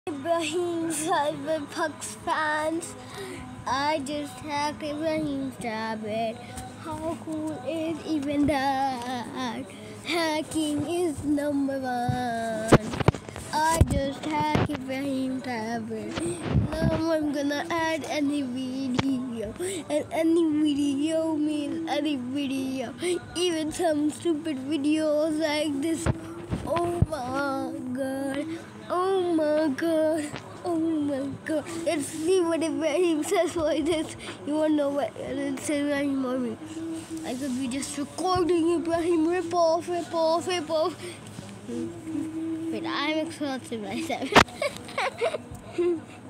Ibrahim Cyberpunk's fans. I just hacked Ibrahim's tablet. How cool is even that? Hacking is number one. I just hacked Ibrahim's tablet. Now I'm gonna add any video. And any video means any video. Even some stupid videos like this. Oh my god. Oh my god. Oh my god. Let's see what Ibrahim says like this. You wanna know what it says, Ibrahim, mommy? I could be just recording Ibrahim. Rip off. Wait, I'm exhausted myself.